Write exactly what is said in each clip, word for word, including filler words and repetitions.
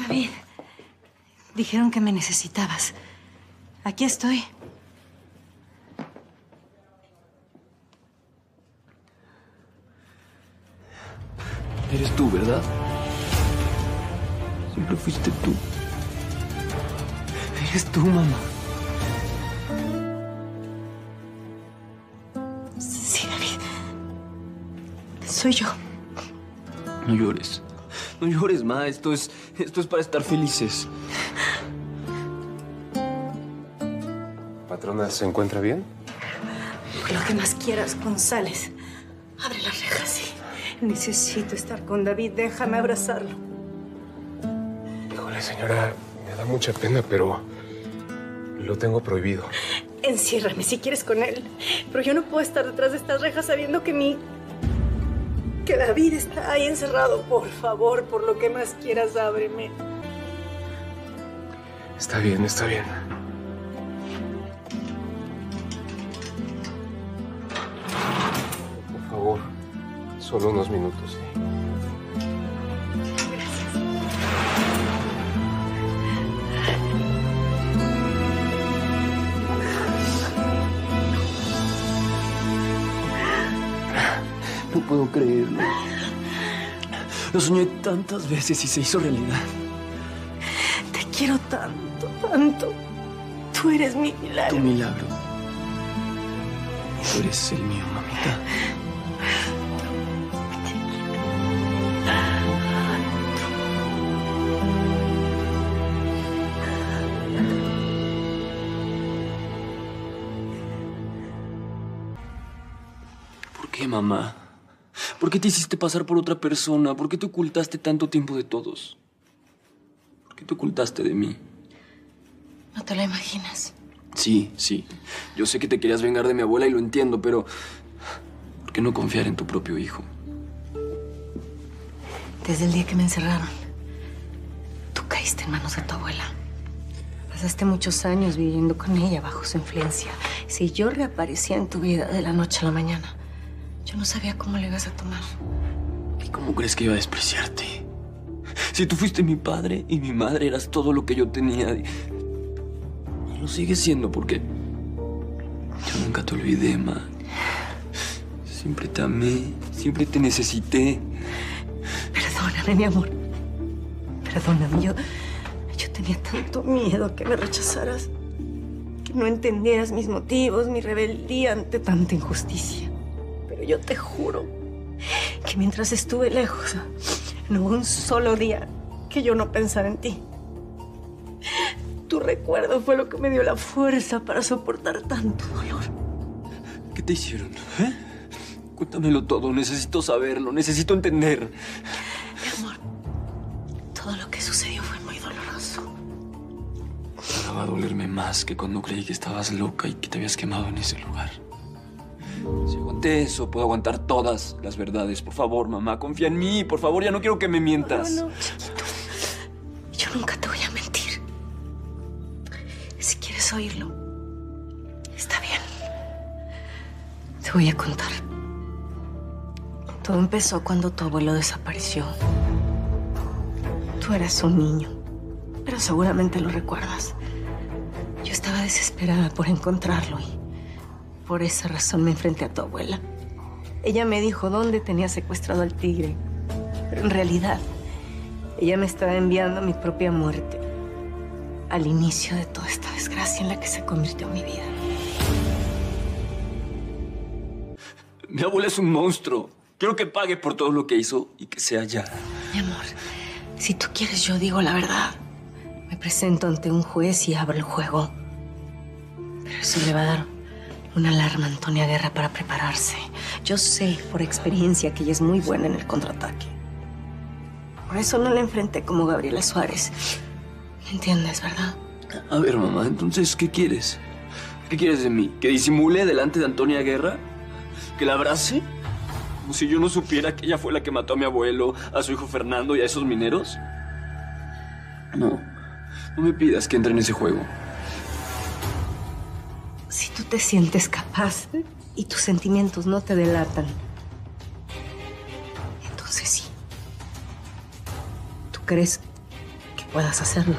David, dijeron que me necesitabas. Aquí estoy. Eres tú, ¿verdad? Siempre fuiste tú. Eres tú, mamá. Sí, David. Soy yo. No llores. No llores, ma. Esto es, esto es para estar felices. Patrona, ¿se encuentra bien? Por lo que más quieras, González. Abre las rejas, sí. Necesito estar con David. Déjame abrazarlo. Híjole, señora, me da mucha pena, pero lo tengo prohibido. Enciérrame si quieres con él. Pero yo no puedo estar detrás de estas rejas sabiendo que mi... que David está ahí encerrado. Por favor, por lo que más quieras, ábreme. Está bien, está bien. Por favor, solo unos minutos, ¿sí? No puedo creerlo. Lo soñé tantas veces y se hizo realidad. Te quiero tanto, tanto. Tú eres mi milagro. Tu milagro. Tú eres el mío, mamita. ¿Por qué, mamá? ¿Por qué te hiciste pasar por otra persona? ¿Por qué te ocultaste tanto tiempo de todos? ¿Por qué te ocultaste de mí? No te lo imaginas. Sí, sí. Yo sé que te querías vengar de mi abuela y lo entiendo, pero ¿por qué no confiar en tu propio hijo? Desde el día que me encerraron, tú caíste en manos de tu abuela. Pasaste muchos años viviendo con ella bajo su influencia. Si yo reaparecía en tu vida de la noche a la mañana, yo no sabía cómo le ibas a tomar. ¿Y cómo crees que iba a despreciarte? Si tú fuiste mi padre y mi madre eras todo lo que yo tenía. Y lo sigues siendo porque yo nunca te olvidé, ma. Siempre te amé, siempre te necesité. Perdóname, mi amor. Perdóname, yo... Yo tenía tanto miedo a que me rechazaras, que no entendieras mis motivos, mi rebeldía ante tanta injusticia. Pero yo te juro que mientras estuve lejos, no hubo un solo día que yo no pensara en ti. Tu recuerdo fue lo que me dio la fuerza para soportar tanto dolor. ¿Qué te hicieron? ¿Eh? Cuéntamelo todo, necesito saberlo, necesito entender. Mi amor, todo lo que sucedió fue muy doloroso. Ahora va a dolerme más que cuando creí que estabas loca y que te habías quemado en ese lugar. Si aguanté eso, puedo aguantar todas las verdades. Por favor, mamá, confía en mí. Por favor, ya no quiero que me mientas. No, no, chiquito. Yo nunca te voy a mentir. Si quieres oírlo, está bien. Te voy a contar. Todo empezó cuando tu abuelo desapareció. Tú eras un niño, pero seguramente lo recuerdas. Yo estaba desesperada por encontrarlo y por esa razón me enfrenté a tu abuela. Ella me dijo dónde tenía secuestrado al tigre, pero en realidad ella me estaba enviando a mi propia muerte, al inicio de toda esta desgracia en la que se convirtió mi vida. Mi abuela es un monstruo. Quiero que pague por todo lo que hizo y que sea ya. Mi amor, si tú quieres, yo digo la verdad. Me presento ante un juez y abro el juego. Pero eso le va a dar una alarma a Antonia Guerra para prepararse. Yo sé por experiencia que ella es muy buena en el contraataque. Por eso no la enfrenté como Gabriela Suárez. ¿Me entiendes, verdad? A ver, mamá, entonces, ¿qué quieres? ¿Qué quieres de mí? ¿Que disimule delante de Antonia Guerra? ¿Que la abrace? Como si yo no supiera que ella fue la que mató a mi abuelo, a su hijo Fernando y a esos mineros. No, no me pidas que entre en ese juego. Si tú te sientes capaz y tus sentimientos no te delatan, entonces sí. ¿Tú crees que puedas hacerlo.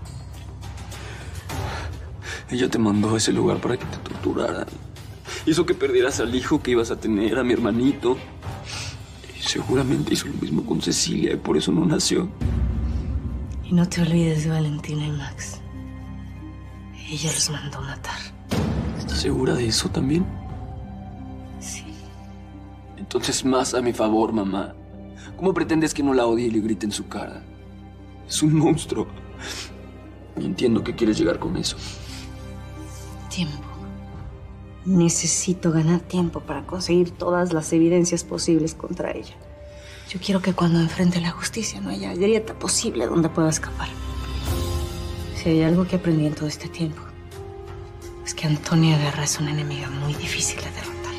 Ella te mandó a ese lugar para que te torturaran. Hizo que perdieras al hijo que ibas a tener, a mi hermanito. Y seguramente hizo lo mismo con Cecilia y por eso no nació. Y no te olvides de Valentina y Max. Ella los mandó matar. ¿Estás segura de eso también? Sí. Entonces más a mi favor, mamá. ¿Cómo pretendes que no la odie y le grite en su cara? Es un monstruo. No entiendo que quieres llegar con eso. Tiempo. Necesito ganar tiempo para conseguir todas las evidencias posibles contra ella. Yo quiero que cuando enfrente la justicia no haya grieta posible donde pueda escapar. Si hay algo que aprendí en todo este tiempo, es que Antonia Guerra es una enemiga muy difícil de derrotar.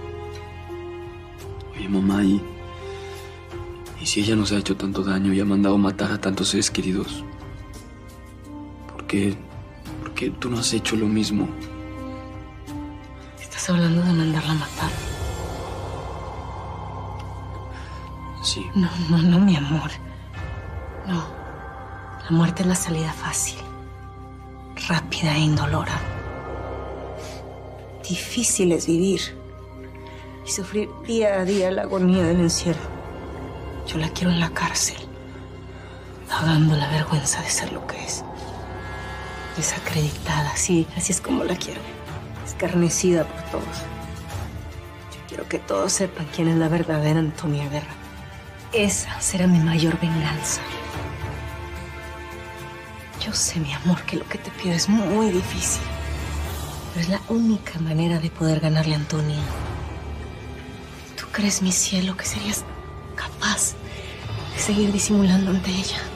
Oye, mamá, ¿y, y si ella nos ha hecho tanto daño y ha mandado matar a tantos seres queridos? ¿Por qué, por qué tú no has hecho lo mismo? ¿Estás hablando de mandarla a matar? Sí. No, no, no, mi amor. No. La muerte es la salida fácil, rápida e indolora. Difícil es vivir y sufrir día a día la agonía del encierro. Yo la quiero en la cárcel, pagando la vergüenza de ser lo que es. Desacreditada, sí, así es como la quiero. Escarnecida por todos. Yo quiero que todos sepan quién es la verdadera Antonia Guerra. Esa será mi mayor venganza. Yo sé, mi amor, que lo que te pido es muy difícil. Pero es la única manera de poder ganarle a Antonia. ¿Tú crees, mi cielo, que serías capaz de seguir disimulando ante ella?